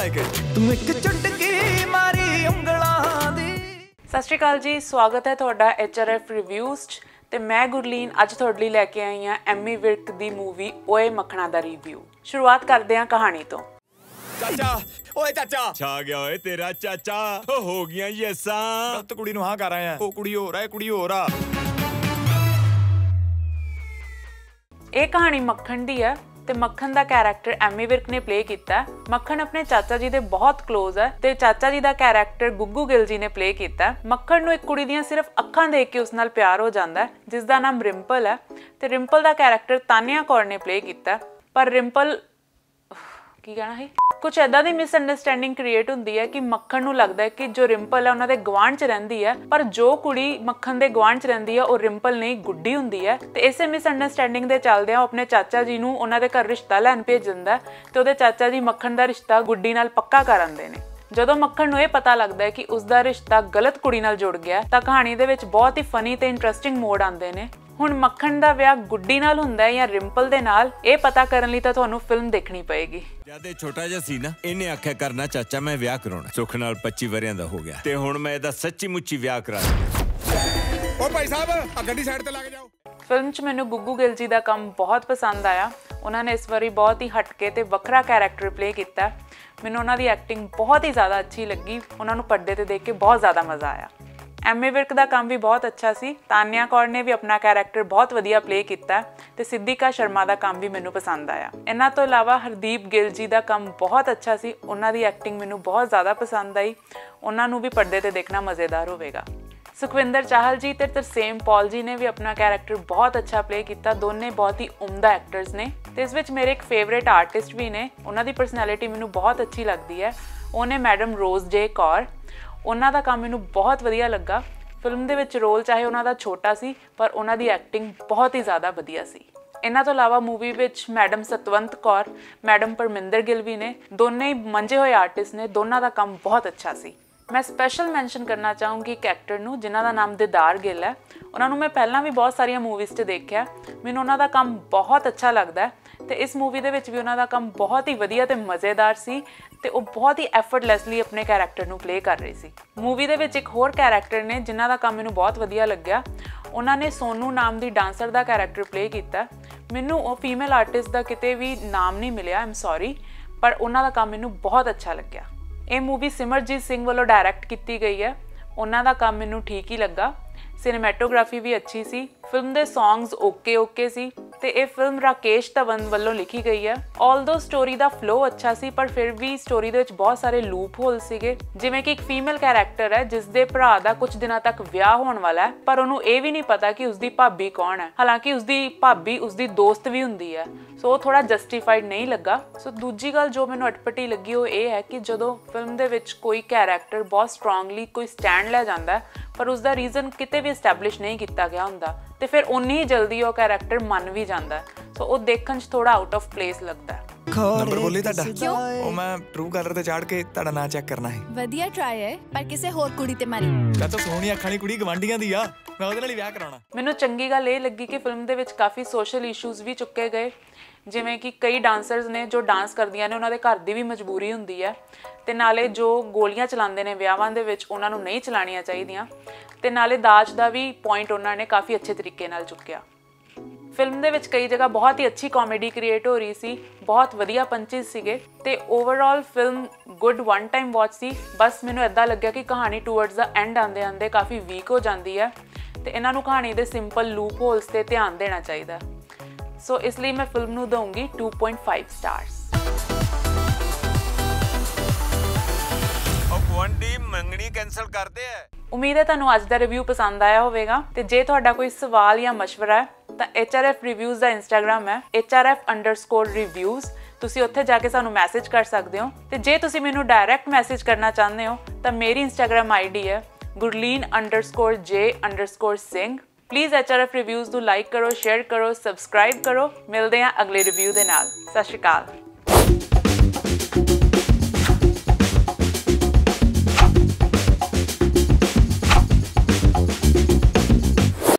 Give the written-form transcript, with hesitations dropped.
like it. ਤੂੰ ਇੱਕ ਚੁਟਕੀ ਮਾਰੀ ਉਂਗਲਾਂ ਦੀ। ਸਤਿ ਸ਼੍ਰੀ ਅਕਾਲ ਜੀ, ਸਵਾਗਤ ਹੈ ਤੁਹਾਡਾ HRF ਰਿਵਿਊਜ਼ 'ਚ ਤੇ ਮੈਂ ਗੁਰਲੀਨ ਅੱਜ ਤੁਹਾਡੇ ਲਈ ਲੈ ਕੇ ਆਈ ਹਾਂ ਐਮੀ ਵਿਰਕ ਦੀ ਮੂਵੀ ਓਏ ਮੱਖਣਾ ਦਾ ਰਿਵਿਊ। ਸ਼ੁਰੂਆਤ ਕਰਦੇ ਹਾਂ ਕਹਾਣੀ ਤੋਂ। ਚਾਚਾ ਓਏ ਚਾਚਾ ਛਾ ਗਿਆ ਓਏ ਤੇਰਾ ਚਾਚਾ ਹੋ ਗਈਆਂ ਯੈਸਾਂ। ਗਲਤ ਕੁੜੀ ਨੂੰ ਹਾਂ ਕਰ ਆਏ ਆ। ਉਹ ਕੁੜੀ ਹੋਰ ਆ, ਇਹ ਕੁੜੀ ਹੋਰ ਆ। ਇਹ ਕਹਾਣੀ ਮੱਖਣ ਦੀ ਹੈ ਤੇ ਮੱਖਣ ਦਾ ਕੈਰੈਕਟਰ ਐਮੀ ਵਿਰਕ ਨੇ ਪਲੇ ਕੀਤਾ। ਮੱਖਣ ਆਪਣੇ ਚਾਚਾ ਜੀ ਦੇ ਬਹੁਤ ਕਲੋਜ਼ ਹੈ ਤੇ ਚਾਚਾ ਜੀ ਦਾ ਕੈਰੈਕਟਰ ਗੁੱਗੂ ਗਿੱਲ ਜੀ ਨੇ ਪਲੇ ਕੀਤਾ। ਮੱਖਣ ਨੂੰ ਇੱਕ ਕੁੜੀ ਦੀਆਂ ਸਿਰਫ ਅੱਖਾਂ ਦੇਖ ਕੇ ਉਸ ਨਾਲ ਪਿਆਰ ਹੋ ਜਾਂਦਾ ਹੈ ਜਿਸ ਦਾ ਨਾਮ ਰਿੰਪਲ ਹੈ ਤੇ ਰਿੰਪਲ ਦਾ ਕੈਰੈਕਟਰ ਤਾਨੀਆ ਕੌਰ ਨੇ ਪਲੇ ਕੀਤਾ। ਪਰ ਰਿੰਪਲ ਕੀ ਕਹਿਣਾ ਹੈ, ਕੁਝ ਐਦਾਂ ਦੀ ਮਿਸਅੰਡਰਸਟੈਂਡਿੰਗ ਕ੍ਰੀਏਟ ਹੁੰਦੀ ਹੈ ਕਿ ਮੱਖਣ ਨੂੰ ਲੱਗਦਾ ਹੈ ਕਿ ਜੋ ਰਿੰਪਲ ਹੈ ਉਹਨਾਂ ਦੇ ਗਵਾਂਢ 'ਚ ਰਹਿੰਦੀ ਹੈ, ਪਰ ਜੋ ਕੁੜੀ ਮੱਖਣ ਦੇ ਗਵਾਂਢ 'ਚ ਰਹਿੰਦੀ ਹੈ ਉਹ ਰਿੰਪਲ ਨਹੀਂ ਗੁੱਡੀ ਹੁੰਦੀ ਹੈ। ਤੇ ਇਸੇ ਮਿਸਅੰਡਰਸਟੈਂਡਿੰਗ ਦੇ ਚੱਲਦਿਆਂ ਉਹ ਆਪਣੇ ਚਾਚਾ ਜੀ ਨੂੰ ਉਹਨਾਂ ਦੇ ਘਰ ਰਿਸ਼ਤਾ ਲੈਣ ਭੇਜ ਦਿੰਦਾ ਤੇ ਉਹਦੇ ਚਾਚਾ ਜੀ ਮੱਖਣ ਦਾ ਰਿਸ਼ਤਾ ਗੁੱਡੀ ਨਾਲ ਪੱਕਾ ਕਰ ਆਉਂਦੇ ਨੇ। ਜਦੋਂ ਮੱਖਣ ਨੂੰ ਇਹ ਪਤਾ ਲੱਗਦਾ ਹੈ ਕਿ ਉਸ ਦਾ ਰਿਸ਼ਤਾ ਗਲਤ ਕੁੜੀ ਨਾਲ ਜੁੜ ਗਿਆ ਤਾਂ ਕਹਾਣੀ ਦੇ ਵਿੱਚ ਬਹੁਤ ਹੀ ਫਨੀ ਤੇ ਇੰਟਰਸਟਿੰਗ ਮੋਡ ਆਉਂਦੇ ਨੇ। ਹੁਣ ਮੱਖਣ ਦਾ ਵਿਆਹ ਗੁੱਡੀ ਨਾਲ ਹੁੰਦਾ ਹੈ ਜਾਂ ਰਿੰਪਲ ਦੇ ਨਾਲ, ਇਹ ਪਤਾ ਕਰਨ ਲਈ ਤਾਂ ਤੁਹਾਨੂੰ ਫਿਲਮ ਦੇਖਣੀ ਪਏਗੀ। ਜਦ ਇਹ ਛੋਟਾ ਜਿਹਾ ਸੀ ਨਾ, ਇਹਨੇ ਆਖਿਆ ਕਰਨਾ ਚਾਚਾ ਮੈਂ ਵਿਆਹ ਕਰਾਉਣਾ। ਸੁੱਖ ਨਾਲ 25 ਵਰਿਆਂ ਦਾ ਹੋ ਗਿਆ ਤੇ ਹੁਣ ਮੈਂ ਇਹਦਾ ਸੱਚੀ ਮੁੱਚੀ ਵਿਆਹ ਕਰਾ ਦਿੰਦਾ। ਓ ਭਾਈ ਸਾਹਿਬ ਆ ਗੱਡੀ ਸਾਈਡ ਤੇ ਲੱਗ ਜਾਓ। ਫਿਲਮ 'ਚ ਮੈਨੂੰ ਗੁੱਗੂ ਗਿੱਲ ਜੀ ਦਾ ਕੰਮ ਬਹੁਤ ਪਸੰਦ ਆਇਆ। ਉਹਨਾਂ ਨੇ ਇਸ ਵਾਰੀ ਬਹੁਤ ਹੀ ਹਟਕੇ ਤੇ ਵੱਖਰਾ ਕੈਰੈਕਟਰ ਪਲੇ ਕੀਤਾ। ਮੈਨੂੰ ਉਹਨਾਂ ਦੀ ਐਕਟਿੰਗ ਬਹੁਤ ਹੀ ਜ਼ਿਆਦਾ ਅੱਛੀ ਲੱਗੀ। ਉਹਨਾਂ ਨੂੰ ਪਰਦੇ ਤੇ ਦੇਖ ਕੇ ਬਹੁਤ ਜ਼ਿਆਦਾ ਮਜ਼ਾ ਆਇਆ। ਐਮੀ ਵਿਰਕ ਦਾ ਕੰਮ ਵੀ ਬਹੁਤ ਅੱਛਾ ਸੀ। ਤਾਨੀਆ ਕੌਰ ਨੇ ਵੀ ਆਪਣਾ ਕੈਰੈਕਟਰ ਬਹੁਤ ਵਧੀਆ ਪਲੇ ਕੀਤਾ ਤੇ ਸਿੱਧਿਕਾ ਸ਼ਰਮਾ ਦਾ ਕੰਮ ਵੀ ਮੈਨੂੰ ਪਸੰਦ ਆਇਆ। ਇਹਨਾਂ ਤੋਂ ਇਲਾਵਾ ਹਰਦੀਪ ਗਿੱਲ ਜੀ ਦਾ ਕੰਮ ਬਹੁਤ ਅੱਛਾ ਸੀ। ਉਹਨਾਂ ਦੀ ਐਕਟਿੰਗ ਮੈਨੂੰ ਬਹੁਤ ਜ਼ਿਆਦਾ ਪਸੰਦ ਆਈ। ਉਹਨਾਂ ਨੂੰ ਵੀ ਪਰਦੇ ਤੇ ਦੇਖਣਾ ਮਜ਼ੇਦਾਰ ਹੋਵੇਗਾ। ਸੁਖਵਿੰਦਰ ਚਾਹਲ ਜੀ ਤੇ ਤਰਸੇਮ ਪੌਲ ਜੀ ਨੇ ਵੀ ਆਪਣਾ ਕੈਰੈਕਟਰ ਬਹੁਤ ਅੱਛਾ ਪਲੇ ਕੀਤਾ। ਦੋਨੇ ਬਹੁਤ ਹੀ ਉਮਦਾ ਐਕਟਰਸ ਨੇ ਤੇ ਇਸ ਵਿੱਚ ਮੇਰੇ ਇੱਕ ਫੇਵਰੇਟ ਆਰਟਿਸਟ ਵੀ ਨੇ। ਉਹਨਾਂ ਦੀ ਪਰਸਨੈਲਿਟੀ ਮੈਨੂੰ ਬਹੁਤ ਅੱਛੀ ਲੱਗਦੀ ਹੈ। ਉਹਨੇ ਮੈਡਮ ਰੋਜ਼ ਜੇ ਕੌਰ। ਉਹਨਾਂ ਦਾ ਕੰਮ ਮੈਨੂੰ ਬਹੁਤ ਵਧੀਆ ਲੱਗਾ। ਫਿਲਮ ਦੇ ਵਿੱਚ ਰੋਲ ਚਾਹੇ ਉਹਨਾਂ ਦਾ ਛੋਟਾ ਸੀ ਪਰ ਉਹਨਾਂ ਦੀ ਐਕਟਿੰਗ ਬਹੁਤ ਹੀ ਜ਼ਿਆਦਾ ਵਧੀਆ ਸੀ। ਇਹਨਾਂ ਤੋਂ ਇਲਾਵਾ ਮੂਵੀ ਵਿੱਚ ਮੈਡਮ ਸਤਵੰਤ ਕੌਰ, ਮੈਡਮ ਪਰਮਿੰਦਰ ਗਿੱਲ ਵੀ ਨੇ। ਦੋਨੇ ਹੀ ਮੰਝੇ ਹੋਏ ਆਰਟਿਸਟ ਨੇ। ਦੋਨਾਂ ਦਾ ਕੰਮ ਬਹੁਤ ਅੱਛਾ ਸੀ। ਮੈਂ ਸਪੈਸ਼ਲ ਮੈਂਸ਼ਨ ਕਰਨਾ ਚਾਹੂੰਗੀ ਇੱਕ ਐਕਟਰ ਨੂੰ ਜਿਨ੍ਹਾਂ ਦਾ ਨਾਮ ਦਿਦਾਰ ਗਿੱਲ ਹੈ। ਉਹਨਾਂ ਨੂੰ ਮੈਂ ਪਹਿਲਾਂ ਵੀ ਬਹੁਤ ਸਾਰੀਆਂ ਮੂਵੀਜ਼ 'ਚ ਦੇਖਿਆ। ਮੈਨੂੰ ਉਹਨਾਂ ਦਾ ਕੰਮ ਬਹੁਤ ਅੱਛਾ ਲੱਗਦਾ ਤੇ ਇਸ ਮੂਵੀ ਦੇ ਵਿੱਚ ਵੀ ਉਹਨਾਂ ਦਾ ਕੰਮ ਬਹੁਤ ਹੀ ਵਧੀਆ ਤੇ ਮਜ਼ੇਦਾਰ ਸੀ ਤੇ ਉਹ ਬਹੁਤ ਹੀ ਐਫਰਟਲੈਸਲੀ ਆਪਣੇ ਕੈਰੈਕਟਰ ਨੂੰ ਪਲੇ ਕਰ ਰਹੀ ਸੀ। ਮੂਵੀ ਦੇ ਵਿੱਚ ਇੱਕ ਹੋਰ ਕੈਰੈਕਟਰ ਨੇ ਜਿਨ੍ਹਾਂ ਦਾ ਕੰਮ ਮੈਨੂੰ ਬਹੁਤ ਵਧੀਆ ਲੱਗਿਆ। ਉਹਨਾਂ ਨੇ ਸੋਨੂ ਨਾਮ ਦੀ ਡਾਂਸਰ ਦਾ ਕੈਰੈਕਟਰ ਪਲੇ ਕੀਤਾ। ਮੈਨੂੰ ਉਹ ਫੀਮੇਲ ਆਰਟਿਸਟ ਦਾ ਕਿਤੇ ਵੀ ਨਾਮ ਨਹੀਂ ਮਿਲਿਆ, ਆਮ ਸੌਰੀ, ਪਰ ਉਹਨਾਂ ਦਾ ਕੰਮ ਮੈਨੂੰ ਬਹੁਤ ਅੱਛਾ ਲੱਗਿਆ। ਇਹ ਮੂਵੀ ਸਿਮਰਜੀਤ ਸਿੰਘ ਵੱਲੋਂ ਡਾਇਰੈਕਟ ਕੀਤੀ ਗਈ ਹੈ। ਉਹਨਾਂ ਦਾ ਕੰਮ ਮੈਨੂੰ ਠੀਕ ਹੀ ਲੱਗਾ। ਸਿਨੇਮੈਟੋਗ੍ਰਾਫੀ ਵੀ ਅੱਛੀ ਸੀ। ਫਿਲਮ ਦੇ ਸੌਂਗਸ ਓਕੇ ਸੀ ਤੇ ਇਹ ਫਿਲਮ ਰਾਕੇਸ਼ ਧਵਨ ਵੱਲੋਂ ਲਿਖੀ ਗਈ ਹੈ। ਆਲਦੋ ਸਟੋਰੀ ਦਾ ਫਲੋ ਅੱਛਾ ਸੀ ਪਰ ਫਿਰ ਵੀ ਸਟੋਰੀ ਦੇ ਵਿੱਚ ਬਹੁਤ ਸਾਰੇ ਲੂਪ ਹੋਲ ਸੀਗੇ। ਜਿਵੇਂ ਕਿ ਇੱਕ ਫੀਮੇਲ ਕੈਰੈਕਟਰ ਹੈ ਜਿਸ ਦੇ ਭਰਾ ਦਾ ਕੁਝ ਦਿਨਾਂ ਤੱਕ ਵਿਆਹ ਹੋਣ ਵਾਲਾ ਹੈ ਪਰ ਉਹਨੂੰ ਇਹ ਵੀ ਨਹੀਂ ਪਤਾ ਕਿ ਉਸਦੀ ਭਾਬੀ ਕੌਣ ਹੈ। ਹਾਲਾਂਕਿ ਉਸਦੀ ਭਾਬੀ ਉਸਦੀ ਦੋਸਤ ਵੀ ਹੁੰਦੀ ਹੈ। ਸੋ ਉਹ ਥੋੜਾ ਜਸਟੀਫਾਈਡ ਨਹੀਂ ਲੱਗਾ। ਸੋ ਦੂਜੀ ਗੱਲ ਜੋ ਮੈਨੂੰ ਅਟਪਟੀ ਲੱਗੀ ਉਹ ਇਹ ਹੈ ਕਿ ਜਦੋਂ ਫਿਲਮ ਦੇ ਵਿੱਚ ਕੋਈ ਕੈਰੈਕਟਰ ਬਹੁਤ ਸਟਰੋਂਗਲੀ ਕੋਈ ਸਟੈਂਡ ਲੈ ਜਾਂਦਾ ਪਰ ਉਸਦਾ ਰੀਜ਼ਨ ਕਿਤੇ ਵੀ ਐਸਟੈਬਲਿਸ਼ ਨਹੀਂ ਕੀਤਾ ਗਿਆ ਹੁੰਦਾ ਤੇ ਫਿਰ ਉਨੀ ਹੀ ਜਲਦੀ ਉਹ ਕੈਰੈਕਟਰ ਮੰਨ ਵੀ ਜਾਂਦਾ। ਸੋ ਉਹ ਦੇਖਣ 'ਚ ਥੋੜਾ ਆਊਟ ਆਫ ਪਲੇਸ ਲੱਗਦਾ। ਨੰਬਰ ਬੋਲੇ ਤੁਹਾਡਾ? ਉਹ ਮੈਂ ਟਰੂ ਕਲਰ ਤੇ ਚਾੜ ਕੇ ਤੁਹਾਡਾ ਨਾਂ ਚੈੱਕ ਕਰਨਾ ਹੈ। ਵਧੀਆ ਟਰਾਈ ਹੈ ਪਰ ਕਿਸੇ ਹੋਰ ਕੁੜੀ ਤੇ ਮਾਰੀ। ਚਾਚਾ ਸੋਹਣੀ ਅੱਖਾਂ ਵਾਲੀ ਕੁੜੀ ਗਵਾਂਢੀਆਂ ਦੀ ਆ, ਮੈਂ ਉਹਦੇ ਨਾਲ ਹੀ ਵਿਆਹ ਕਰਾਉਣਾ। ਮੈਨੂੰ ਚੰਗੀ ਗੱਲ ਇਹ ਲੱਗੀ ਕਿ ਫਿਲਮ ਦੇ ਵਿੱਚ ਕਾਫੀ ਸੋਸ਼ਲ ਇਸ਼ੂਜ਼ ਵੀ ਚੁੱਕੇ ਗਏ। ਜਿਵੇਂ ਕਿ ਕਈ ਡਾਂਸਰਸ ਨੇ ਜੋ ਡਾਂਸ ਕਰਦੀਆਂ ਨੇ ਉਹਨਾਂ ਦੇ ਘਰ ਦੀ ਵੀ ਮਜਬੂਰੀ ਹੁੰਦੀ ਹੈ ਤੇ ਨਾਲੇ ਜੋ ਗੋਲੀਆਂ ਚਲਾਉਂਦੇ ਨੇ ਵਿਆਹਾਂ ਦੇ ਵਿੱਚ ਉਹਨਾਂ ਨੂੰ ਨਹੀਂ ਚਲਾਉਣੀਆਂ ਚਾਹੀਦੀਆਂ ਤੇ ਨਾਲੇ ਦਾਜ ਦਾ ਵੀ ਪੁਆਇੰਟ ਉਹਨਾਂ ਨੇ ਕਾਫੀ ਅੱਛੇ ਤਰੀਕੇ ਨਾਲ ਚੁੱਕਿਆ। ਫਿਲਮ ਦੇ ਵਿੱਚ ਕਈ ਜਗ੍ਹਾ ਬਹੁਤ ਹੀ ਅੱਛੀ ਕਾਮੇਡੀ ਕ੍ਰੀਏਟ ਹੋ ਰਹੀ ਸੀ। ਬਹੁਤ ਵਧੀਆ ਪੰਚਿਸ ਸੀਗੇ ਤੇ overall film good one time watch ਸੀ। ਬਸ ਮੈਨੂੰ ਇੱਦਾਂ ਲੱਗਿਆ ਕਿ ਕਹਾਣੀ ਟੂਵਰਡਸ ਦਾ ਐਂਡ ਆਉਂਦੇ ਕਾਫੀ ਵੀਕ ਹੋ ਜਾਂਦੀ ਹੈ ਤੇ ਇਹਨਾਂ ਨੂੰ ਕਹਾਣੀ ਦੇ ਸਿੰਪਲ ਲੂਪ ਹੋਲਸ ਤੇ ਧਿਆਨ ਦੇਣਾ ਚਾਹੀਦਾ। ਸੋ ਇਸ ਲਈ ਮੈਂ ਫਿਲਮ ਨੂੰ ਦਊਂਗੀ 2.5 ਸਟਾਰਸ। ਉਹ ਗੁਆਂਢੀ ਮੰਗਣੀ ਕੈਨਸਲ ਕਰਦੇ ਆ। ਉਮੀਦ ਹੈ ਤੁਹਾਨੂੰ ਅੱਜ ਦਾ ਰਿਵਿਊ ਪਸੰਦ ਆਇਆ ਹੋਵੇਗਾ ਤੇ ਜੇ ਤੁਹਾਡਾ ਕੋਈ ਸਵਾਲ ਜਾਂ ਮਸ਼ਵਰਾ ਹੈ ਤਾਂ HRF ਰਿਵਿਊਜ਼ ਦਾ ਇੰਸਟਾਗ੍ਰਾਮ ਹੈ HRF_reviews। ਤੁਸੀਂ ਉੱਥੇ ਜਾ ਕੇ ਸਾਨੂੰ ਮੈਸੇਜ ਕਰ ਸਕਦੇ ਹੋ ਤੇ ਜੇ ਤੁਸੀਂ ਮੈਨੂੰ ਡਾਇਰੈਕਟ ਮੈਸੇਜ ਕਰਨਾ ਚਾਹੁੰਦੇ ਹੋ ਤਾਂ ਮੇਰੀ ਇੰਸਟਾਗ੍ਰਾਮ ID ਹੈ gurleen_j_singh। ਪਲੀਜ਼ HRF ਰਿਵਿਊਜ਼ ਨੂੰ ਲਾਈਕ ਕਰੋ, ਸ਼ੇਅਰ ਕਰੋ, ਸਬਸਕ੍ਰਾਈਬ ਕਰੋ। ਮਿਲਦੇ ਹਾਂ ਅਗਲੇ ਰਿਵਿਊ ਦੇ ਨਾਲ। ਸਤਿ ਸ਼੍ਰੀ ਅਕਾਲ।